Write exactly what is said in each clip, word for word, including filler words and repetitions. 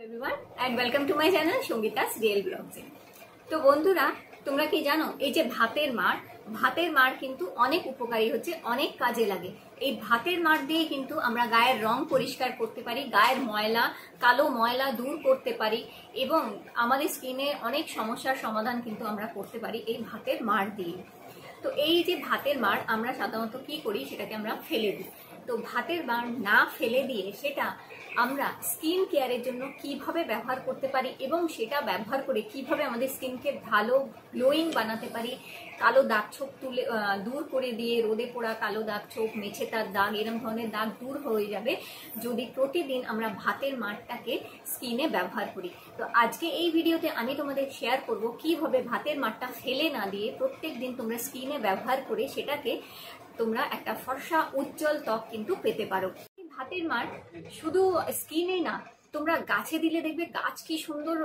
Everyone and welcome to my channel Sangeeta's real vlogs. তো বন্ধুরা, তোমরা কি জানো এই যে ভাতের মাড়, ভাতের মাড় কিন্তু অনেক উপকারী হচ্ছে, অনেক কাজে লাগে। এই ভাতের মাড় দিয়ে কিন্তু আমরা গায়ের রং পরিষ্কার করতে পারি, গায়ের ময়লা কালো ময়লা দূর করতে পারি এবং আমাদের স্কিনে অনেক সমস্যার সমাধান কিন্তু আমরা করতে পারি এই ভাতের মাড় দিয়ে। তো এই যে ভাতের মাড় আমরা সাধারণত কি করি, সেটাকে আমরা ফেলে দিই। তো ভাতের মাড় না ফেলে দিয়ে সেটা আমরা স্কিন কেয়ারের জন্য কিভাবে ব্যবহার করতে পারি এবং সেটা ব্যবহার করে কিভাবে আমাদের স্কিনকে ভালো গ্লোয়িং বানাতে পারি, কালো দাগ ছোপ তুলে দূর করে দিয়ে রোদে পোড়া কালো দাগ ছোপ, মেছে তার দাগ, এরকম ধরনের দাগ দূর হয়ে যাবে যদি প্রতিদিন আমরা ভাতের মাড়টাকে স্কিনে ব্যবহার করি। তো আজকে এই ভিডিওতে আমি তোমাদের শেয়ার করব কিভাবে ভাতের মাড়টা ফেলে না দিয়ে প্রত্যেক দিন তোমরা স্কিনে ব্যবহার করে সেটাকে তোমরা একটা ফর্সা উজ্জ্বল ত্বক কিন্তু পেতে পারো। ভাতের মাড় শুধু স্কিনে না, তোমরা গাছে দিলে দেখবে গাছ কি সুন্দর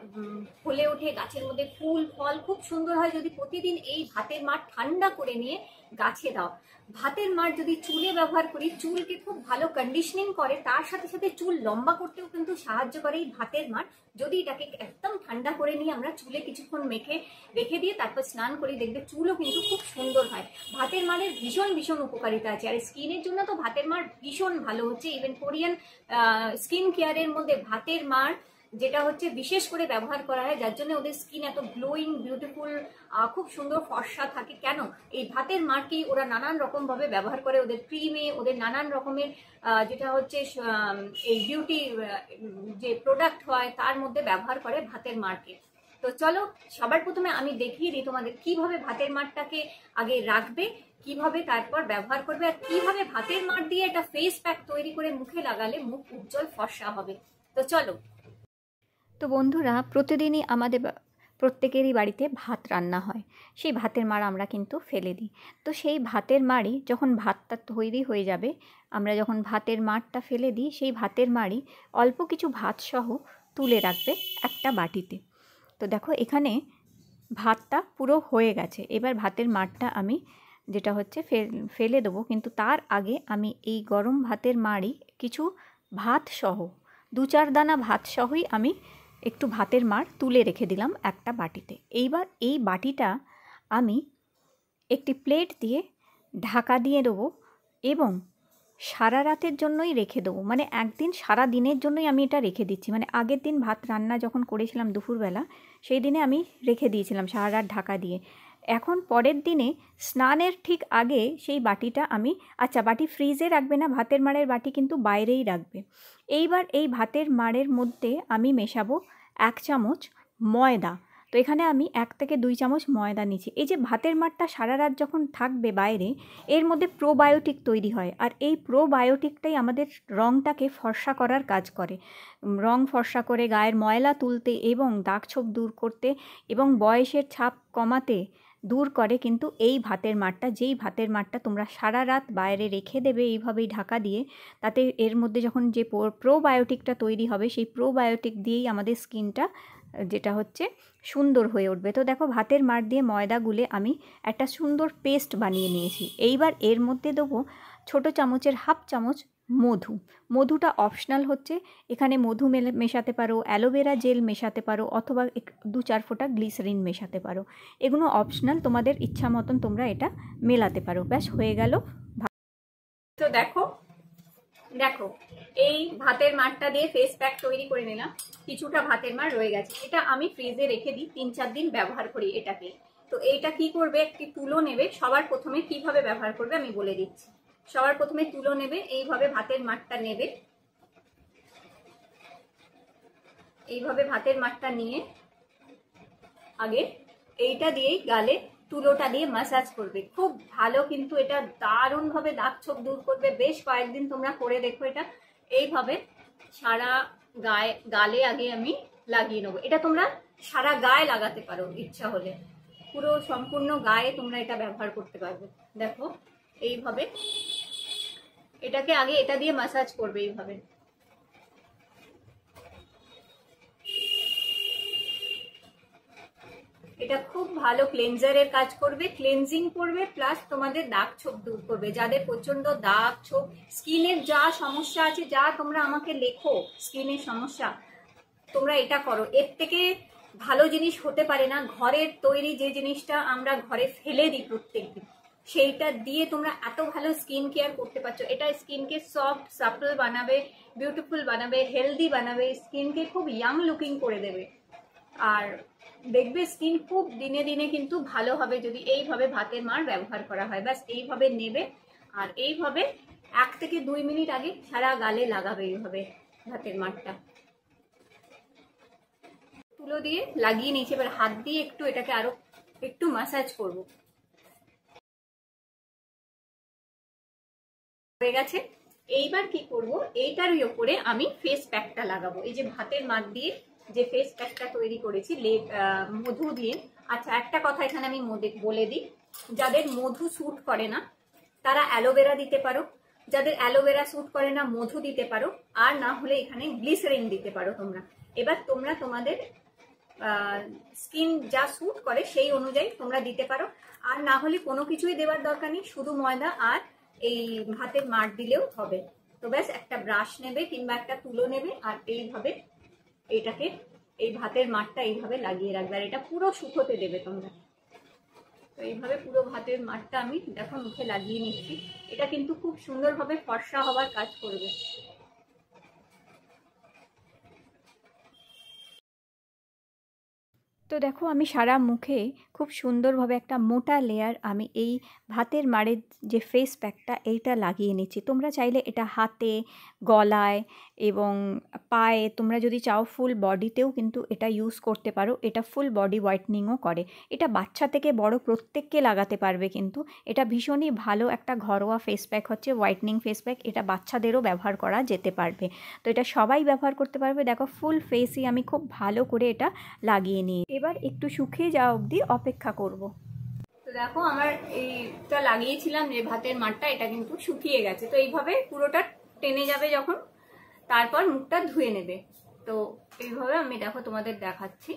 ফলে ওঠে, গাছের মধ্যে ফুল ফল খুব সুন্দর হয় যদি প্রতিদিন এই ভাতের মাড় ঠান্ডা করে নিয়ে গাছে দাও। ভাতের মাড় যদি চুলে ব্যবহার করি, চুলকে খুব ভালো কন্ডিশনিং করে, তার সাথে সাথে চুল লম্বা করতেও কিন্তু সাহায্য করে এই ভাতের মাড়। যদি এটাকে একদম ঠান্ডা করে নিয়ে আমরা চুলে কিছুক্ষণ মেখে রেখে দিয়ে তারপর স্নান করি, দেখবে চুলও কিন্তু খুব সুন্দর হয়। ভাতের মাড়ের ভীষণ ভীষণ উপকারিতা আছে, আর স্কিনের জন্য তো ভাতের মাড় ভীষণ ভালো হচ্ছে। ইভেন কোরিয়ান স্কিন কেয়ারের মধ্যে ভাতের মাড় যেটা হচ্ছে বিশেষ করে ব্যবহার করা হয়, যার জন্য ওদের স্কিন এত গ্লোয়িং বিউটিফুল খুব সুন্দর ফর্সা থাকে। কেন? এই ভাতের মাড়কেই ওরা নানান রকম ভাবে ব্যবহার করে, ওদের ক্রিমে, ওদের নানান রকমের যেটা হচ্ছে এই বিউটি যে প্রোডাক্ট হয় তার মধ্যে ব্যবহার করে ভাতের মাড়কে। তো চলো সবার প্রথমে আমি দেখিয়ে দিই তোমাদের কিভাবে ভাতের মাড়টাকে আগে রাখবে, কিভাবে তারপর ব্যবহার করবে, আর কিভাবে ভাতের মাড় দিয়ে একটা ফেস প্যাক তৈরি করে মুখে লাগালে মুখ উজ্জ্বল ফর্সা হবে। তো চলো। তো বন্ধুরা, প্রতিদিনই আমাদের প্রত্যেকেরই বাড়িতে ভাত রান্না হয়, সেই ভাতের মাড় আমরা কিন্তু ফেলে দিই। তো সেই ভাতের মাড়ই যখন ভাতটা তৈরি হয়ে যাবে, আমরা যখন ভাতের মাড়টা ফেলে দিই, সেই ভাতের মাড়ই অল্প কিছু ভাত সহ তুলে রাখবে একটা বাটিতে। তো দেখো এখানে ভাতটা পুরো হয়ে গেছে, এবার ভাতের মাড়টা আমি যেটা হচ্ছে ফেলে দেবো, কিন্তু তার আগে আমি এই গরম ভাতের মাড়ই কিছু ভাত সহ দু চার দানা ভাত সহই আমি একটু ভাতের মাড় তুলে রেখে দিলাম একটা বাটিতে। এইবার এই বাটিটা আমি একটি প্লেট দিয়ে ঢাকা দিয়ে দেবো এবং সারা রাতের জন্যই রেখে দেবো। মানে একদিন সারা দিনের জন্যই আমি এটা রেখে দিচ্ছি, মানে আগের দিন ভাত রান্না যখন করেছিলাম দুপুরবেলা, সেই দিনে আমি রেখে দিয়েছিলাম সারা রাত ঢাকা দিয়ে। এখন পরের দিনে স্নানের ঠিক আগে সেই বাটিটা আমি, আচ্ছা বাটি ফ্রিজে রাখবে না, ভাতের মাড়ের বাটি কিন্তু বাইরেই রাখবে। এইবার এই ভাতের মাড়ের মধ্যে আমি মেশাবো এক চামচ ময়দা। তো এখানে আমি এক থেকে দুই চামচ ময়দা নিচ্ছি। এই যে ভাতের মাড়টা সারা রাত যখন থাকবে বাইরে, এর মধ্যে প্রোবায়োটিক তৈরি হয়, আর এই প্রোবায়োটিকটাই আমাদের রঙটাকে ফর্সা করার কাজ করে, রং ফর্সা করে গায়ের ময়লা তুলতে এবং দাগ ছোপ দূর করতে এবং বয়সের ছাপ কমাতে দূর করে কিন্তু এই ভাতের মাড়টা। যেই ভাতের মাড়টা তোমরা সারা রাত বাইরে রেখে দেবে এইভাবেই ঢাকা দিয়ে, তাতে এর মধ্যে যখন যে প্রোবায়োটিকটা তৈরি হবে, সেই প্রোবায়োটিক দিয়েই আমাদের স্কিনটা যেটা হচ্ছে সুন্দর হয়ে উঠবে। তো দেখো ভাতের মাড় দিয়ে ময়দা গুলে আমি একটা সুন্দর পেস্ট বানিয়ে নিয়েছি। এইবার এর মধ্যে দেবো ছোট চামচের হাফ চামচ মধু। মধুটা অপশনাল হচ্ছে, এখানে মধু মেলে মেশাতে পারো, অ্যালোভেরা জেল মেশাতে পারো, অথবা দু চার ফোঁটা গ্লিসারিন মেশাতে পারো। এগুলো অপশনাল, তোমাদের ইচ্ছা মতন তোমরা এটা মেলাতে পারো। ব্যাস হয়ে গেল। তো দেখো দেখো এই ভাতের মাড়টা দিয়ে ফেস প্যাক তৈরি করে নিলাম। কিছুটা ভাতের মাড় রয়ে গেছে, এটা আমি ফ্রিজে রেখে দিই, তিন চার দিন ব্যবহার করি এটাকে। তো এইটা কি করবে, একটি তুলো নেবে। সবার প্রথমে কিভাবে ব্যবহার করবে আমি বলে দিচ্ছি। সবার প্রথমে তুলো নেবে, এইভাবে ভাতের মাড়টা নেবে, এইভাবে ভাতের মাড়টা নিয়ে আগে এইটা দিয়েই গালে তুলোটা দিয়ে ম্যাসাজ করবে খুব ভালো, কিন্তু এটা দারুণভাবে দাগ ছোপ দূর করবে। বেশ কয়েকদিন তোমরা করে দেখো এটা। এইভাবে সারা গায়ে গালে আগে আমি লাগিয়ে নেবো। এটা তোমরা সারা গায়ে লাগাতে পারো, ইচ্ছা হলে পুরো সম্পূর্ণ গায়ে তোমরা এটা ব্যবহার করতে পারবে। দেখো এইভাবে এটাকে আগে এটা দিয়ে ম্যাসাজ করবে এইভাবে। এটা খুব ভালো ক্লেনজারের কাজ করবে, ক্লেনজিং করবে, প্লাস তোমাদের দাগ ছোপ দূর করবে। যাদের প্রচন্ড দাগ ছোপ, স্কিনের যা সমস্যা আছে, যা তোমরা আমাকে লেখো স্কিনের সমস্যা, তোমরা এটা করো। এর থেকে ভালো জিনিস হতে পারে না। ঘরের তৈরি যে জিনিসটা আমরা ঘরে ফেলে দিই প্রত্যেকদিন, সেইটা দিয়ে তোমরা এত ভালো স্কিন কেয়ার করতে পারছো। এটা স্কিনকে সফট সাপল বানাবে, বিউটিফুল বানাবে, হেলদি বানাবে, স্কিনকে খুব ইয়াং লুকিং করে দেবে। আর দেখবে স্কিন খুব দিনে দিনে কিন্তু ভালো হবে যদি এইভাবে ভাতের মাড় ব্যবহার করা হয়। ব্যাস এইভাবে নেবে আর এইভাবে এক থেকে দুই মিনিট আগে সারা গালে লাগাবে এইভাবে ভাতের মাড়টা। তুলো দিয়ে লাগিয়ে নিয়েছি, এবার হাত দিয়ে একটু এটাকে আরো একটু ম্যাসাজ করব। হয়ে গেছে। এইবার কি করব, এইটারই ওপরে আমি ফেস প্যাকটা লাগাবো। এই যে ভাতের মাড় দিয়ে যে ফেস প্যাকটা তৈরি করেছি মধু দিয়ে। আচ্ছা, একটা কথা এখানে আমি বলে দিই, যাদের মধু স্যুট করে না তারা অ্যালোভেরা দিতে পারো, যাদের অ্যালোভেরা স্যুট করে না মধু দিতে পারো, আর না হলে এখানে গ্লিসারিন দিতে পারো তোমরা। এবার তোমরা তোমাদের স্কিন যা স্যুট করে সেই অনুযায়ী তোমরা দিতে পারো, আর না হলে কোনো কিছুই দেওয়ার দরকার নেই, শুধু ময়দা আর এই ভাতের মাড় দিলেও হবে। তো ব্যাস একটা ব্রাশ নেবে কিংবা একটা তুলো নেবে আর এইভাবে এইটাকে এই ভাতের মাড়টা এইভাবে লাগিয়ে রাখবে, আর এটা পুরো শুকোতে দেবে তোমরা। তো এইভাবে পুরো ভাতের মাড়টা আমি দেখো মুখে লাগিয়ে নিচ্ছি। এটা কিন্তু খুব সুন্দরভাবে ফর্সা হবার কাজ করবে। তো দেখো আমি সারা মুখে খুব সুন্দরভাবে একটা মোটা লেয়ার আমি এই ভাতের মাড়ের যে ফেস প্যাকটা এইটা লাগিয়ে নিচ্ছি। তোমরা চাইলে এটা হাতে, গলায় এবং পায়ে, তোমরা যদি চাও ফুল বডিতেও কিন্তু এটা ইউজ করতে পারো। এটা ফুল বডি হোয়াইটনিংও করে। এটা বাচ্চা থেকে বড় প্রত্যেককে লাগাতে পারবে, কিন্তু এটা ভীষণই ভালো একটা ঘরোয়া ফেস প্যাক হচ্ছে, হোয়াইটনিং ফেস প্যাক। এটা বাচ্চাদেরও ব্যবহার করা যেতে পারবে। তো এটা সবাই ব্যবহার করতে পারবে। দেখো ফুল ফেসই আমি খুব ভালো করে এটা লাগিয়ে নিই। এবার একটু শুকিয়ে যাওয়া অবধি অপেক্ষা করব। তো দেখো আমার এইটা লাগিয়েছিলাম যে ভাতের মাড়টা, এটা কিন্তু শুকিয়ে গেছে। তো এইভাবে পুরোটা টেনে যাবে যখন, তারপর মুখটা ধুয়ে নেবে। তো এইভাবে আমি দেখো তোমাদের দেখাচ্ছি।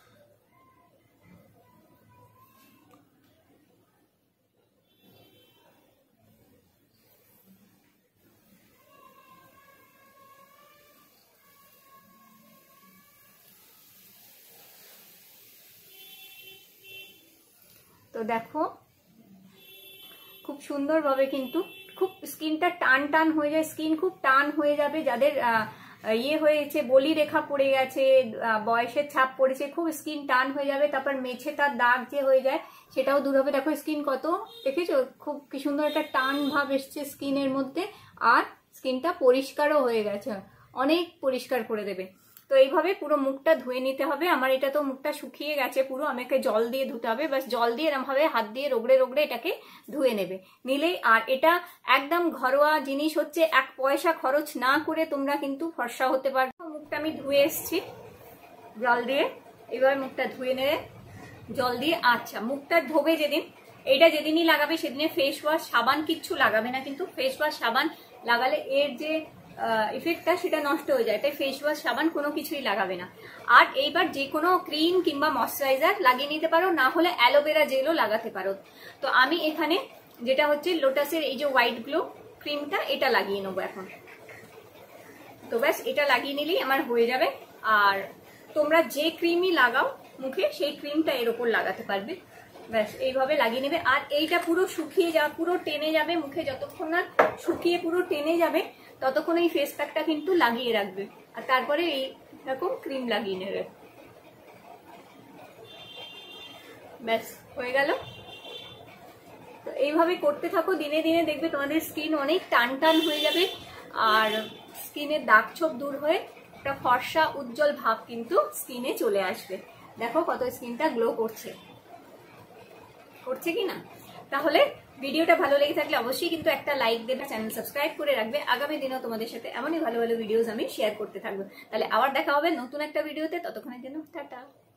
তো দেখো খুব সুন্দরভাবে কিন্তু খুব স্কিনটা টান টান হয়ে যায়, স্কিন খুব টান হয়ে যাবে। যাদের ইয়ে হয়েছে, বলি রেখা পড়ে গেছে, বয়সের ছাপ পড়েছে, খুব স্কিন টান হয়ে যাবে। তারপর মেছে তার দাগ যে হয়ে যায় সেটাও দূর হবে। দেখো স্কিন কত, দেখেছো খুব কি সুন্দর একটা টান ভাব এসছে স্কিনের মধ্যে, আর স্কিনটা পরিষ্কারও হয়ে গেছে, অনেক পরিষ্কার করে দেবে। তো এইভাবে পুরো মুখটা ধুয়ে নিতে হবে। আমার এটা তো মুখটা শুকিয়ে গেছে পুরো, আমাকে জল দিয়ে ধুতে হবে। বাস জল দিয়ে এরকম ভাবে হাত দিয়ে রগড়ে রগড়ে এটাকে ধুয়ে নেবে নিলেই। আর এটা একদম ঘরোয়া জিনিস হচ্ছে, এক পয়সা খরচ না করে তোমরা কিন্তু ফর্সা হতে পারবে। মুখটা আমি ধুয়ে এসছি জল দিয়ে, এইভাবে মুখটা ধুয়ে নেবে জল দিয়ে। আচ্ছা, মুখটা ধোবে যেদিন, এটা যেদিনই লাগাবে সেদিনে ফেস ওয়াশ সাবান কিচ্ছু লাগাবে না, কিন্তু ফেস ওয়াশ সাবান লাগালে এর যে ইফেক্টটা সেটা নষ্ট হয়ে যায়। তাই ফেস ওয়াশ সাবান কোনো কিছুই লাগাবে না। আর এইবার যে কোনো ক্রিম কিংবা ময়শ্চারাইজার লাগিয়ে নিতে পারো, না হলে অ্যালোভেরা জেলও লাগাতে পারো। তো আমি এখানে যেটা হচ্ছে লোটাসের এই যে হোয়াইট গ্লো ক্রিমটা, এটা লাগিয়ে নেবো এখন। তো ব্যাস এটা লাগিয়ে নিলেই আমার হয়ে যাবে। আর তোমরা যে ক্রিমই লাগাও মুখে, সেই ক্রিমটা এর ওপর লাগাতে পারবে। ব্যাস এইভাবে লাগিয়ে নেবে। আর এইটা পুরো শুকিয়ে যাওয়া, পুরো টেনে যাবে মুখে, যতক্ষণ না শুকিয়ে পুরো টেনে যাবে ততক্ষণ এই ফেস প্যাকটা কিন্তু লাগিয়ে রাখবে। আর তারপরে এইরকম ক্রিম লাগিয়ে নেবে। ব্যাস হয়ে গেল। তো এইভাবে করতে থাকো দিনে দিনে, দেখবে তোমাদের স্কিন অনেক টান টান হয়ে যাবে, আর স্কিনের দাগ ছোপ দূর হয়ে একটা ফর্সা উজ্জ্বল ভাব কিন্তু স্কিনে চলে আসবে। দেখো কত স্কিনটা গ্লো করছে, করছে কি না। তাহলে ভিডিওটা ভালো লেগে থাকলে অবশ্যই কিন্তু একটা লাইক দেবে, চ্যানেল সাবস্ক্রাইব করে রাখবে। আগামী দিনেও তোমাদের সাথে এমনই ভালো ভালো ভিডিওস আমি শেয়ার করতে থাকবো। তাহলে আবার দেখা হবে নতুন একটা ভিডিওতে, ততক্ষণের জন্য টাটা।